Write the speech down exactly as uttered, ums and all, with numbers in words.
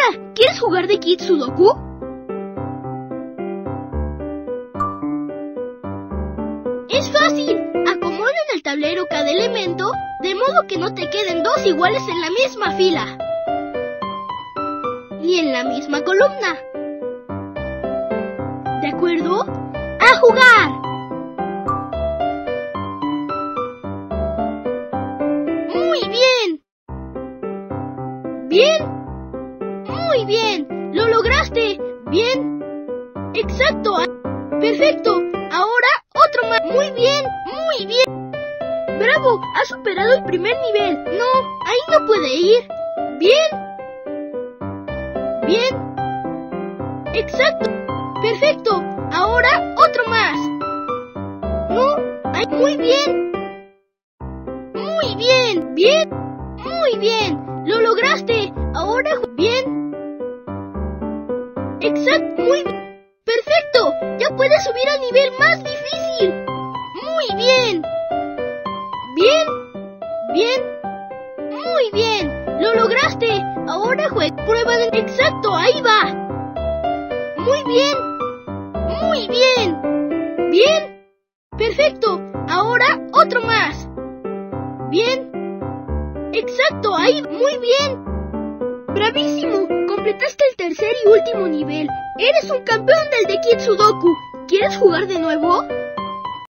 Hola, ¿quieres jugar de Kid Sudoku? Es fácil. Acomoda en el tablero cada elemento, de modo que no te queden dos iguales en la misma fila, ni en la misma columna. ¿De acuerdo? ¡A jugar! ¡Muy bien! ¡Bien! ¡Muy bien! ¡Lo lograste! ¡Bien! ¡Exacto! ¡Perfecto! Ahora otro más. ¡Muy bien! ¡Muy bien! ¡Bravo! ¡Has superado el primer nivel! No, ahí no puede ir. ¡Bien! ¡Bien! ¡Exacto! ¡Perfecto! Ahora otro más. No, ahí. ¡Muy bien! ¡Muy bien! ¡Bien! ¡Muy bien! ¡Lo lograste! Ahora bien. Exacto. Muy bien. ¡Perfecto! ¡Ya puedes subir al nivel más difícil! ¡Muy bien! ¡Bien! ¡Bien! ¡Muy bien! ¡Lo lograste! Ahora juega. Prueba de... ¡Exacto! ¡Ahí va! ¡Muy bien! ¡Muy bien! ¡Bien! ¡Perfecto! Ahora otro más. ¡Bien! ¡Exacto! ¡Ahí! ¡Muy bien! ¡Bravísimo! Completaste el tercer y último nivel. ¡Eres un campeón del de Kid Sudoku! ¿Quieres jugar de nuevo?